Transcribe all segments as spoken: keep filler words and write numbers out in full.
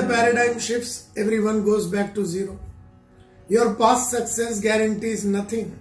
paradigm shifts, everyone goes back to zero. Your past success guarantees nothing.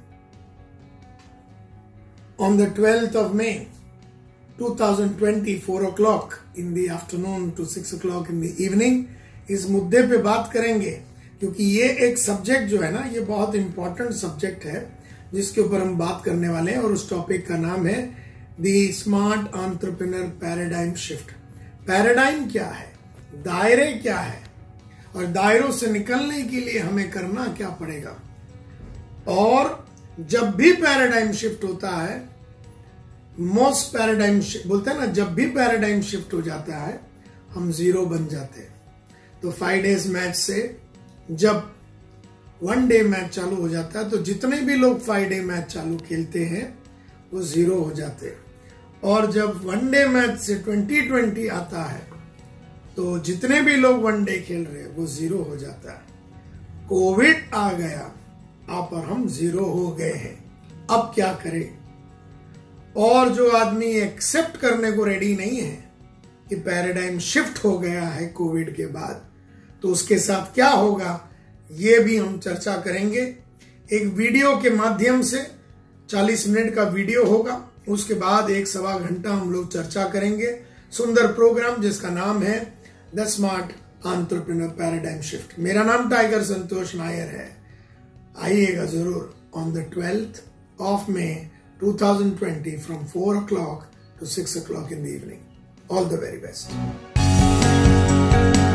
On the twelfth of May, two thousand twenty, four o'clock in the afternoon to six o'clock in the evening, इस मुद्दे पे बात करेंगे क्योंकि ये एक subject जो है ना, ये बहुत इंपॉर्टेंट सब्जेक्ट है जिसके ऊपर हम बात करने वाले हैं और उस टॉपिक का नाम है the smart entrepreneur paradigm shift. Paradigm क्या है, दायरे क्या है और दायरों से निकलने के लिए हमें करना क्या पड़ेगा। और जब भी पैराडाइम शिफ्ट होता है, मोस्ट पैराडाइम बोलते हैं ना, जब भी पैराडाइम शिफ्ट हो जाता है हम जीरो बन जाते हैं। तो फाइव डेज मैच से जब वन डे मैच चालू हो जाता है तो जितने भी लोग फाइव डे मैच चालू खेलते हैं वो जीरो हो जाते हैं। और जब वन डे मैच से ट्वेंटी ट्वेंटी आता है तो जितने भी लोग वन डे खेल रहे हैं वो जीरो हो जाता है। कोविड आ गया, आप और हम जीरो हो गए हैं। अब क्या करें? और जो आदमी एक्सेप्ट करने को रेडी नहीं है कि पैराडाइम शिफ्ट हो गया है कोविड के बाद, तो उसके साथ क्या होगा ये भी हम चर्चा करेंगे। एक वीडियो के माध्यम से चालीस मिनट का वीडियो होगा, उसके बाद एक सवा घंटा हम लोग चर्चा करेंगे। सुंदर प्रोग्राम जिसका नाम है the smart entrepreneur paradigm shift. मेरा नाम टाइगर संतोष नायर है। आइएगा जरूर on the twelfth of May two thousand twenty from four o'clock to six o'clock in the evening. All the very best.